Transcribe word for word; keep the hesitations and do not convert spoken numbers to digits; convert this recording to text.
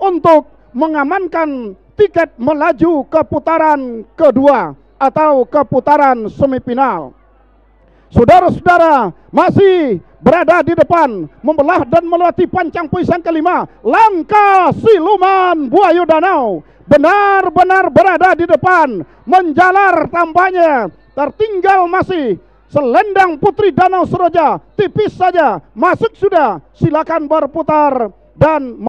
untuk mengamankan tiket melaju ke putaran kedua atau ke putaran semifinal. Saudara-saudara, masih berada di depan, membelah dan melewati pancang puisan kelima, langkah siluman buaya danau benar-benar berada di depan, menjalar tampaknya. Tertinggal masih selendang Putri Danau Seroja, tipis saja, masuk sudah. Silakan berputar dan